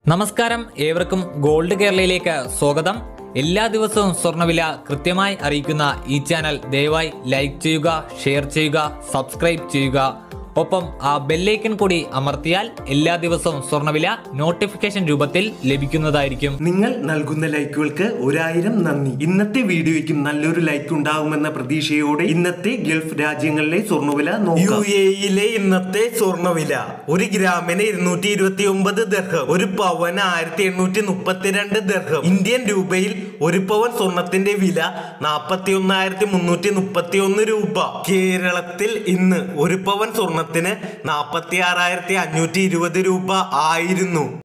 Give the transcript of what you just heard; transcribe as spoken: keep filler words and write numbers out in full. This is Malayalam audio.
നമസ്കാരം, ഏവർക്കും ഗോൾഡ് കേരളയിലേക്ക് സ്വാഗതം. എല്ലാ ദിവസവും സ്വർണ്ണവില കൃത്യമായി അറിയിക്കുന്ന ഈ ചാനൽ ദയവായി ലൈക്ക് ചെയ്യുക, ഷെയർ ചെയ്യുക, സബ്സ്ക്രൈബ് ചെയ്യുക. ഒപ്പം ആ ബെല്ലൈക്കൺ കൂടി അമർത്തിയാൽ എല്ലാ ദിവസവും സ്വർണ്ണവില നോട്ടിഫിക്കേഷൻ രൂപത്തിൽ ലഭിക്കുന്നതായിരിക്കും. നിങ്ങൾ നൽകുന്ന ലൈക്കുകൾക്ക് ഒരായിരം നന്ദി. ഇന്നത്തെ വീഡിയോയ്ക്കും നല്ലൊരു ലൈക്ക് ഉണ്ടാകുമെന്ന പ്രതീക്ഷയോടെ ഇന്നത്തെ ഗൾഫ് രാജ്യങ്ങളിലെ സ്വർണ്ണവില നോക്കാം. യു എ ഇയിലെ ഇന്നത്തെ സ്വർണ്ണവില ഒരു ഗ്രാമിന് ഇരുന്നൂറ്റി ഇരുപത്തി ഒമ്പത് ദർഹം, ഒരു പവന് ആയിരത്തി എണ്ണൂറ്റി മുപ്പത്തിരണ്ട് ദർഹം. ഇന്ത്യൻ രൂപയിൽ ഒരു പവൻ സ്വർണത്തിന്റെ വില നാപ്പത്തി ഒന്നായിരത്തി മുന്നൂറ്റി മുപ്പത്തി ഒന്ന് രൂപ. കേരളത്തിൽ ഇന്ന് ഒരു പവൻ സ്വർണ ത്തിന് നാപ്പത്തി ആറായിരത്തി അഞ്ഞൂറ്റി ഇരുപത് രൂപ ആയിരുന്നു.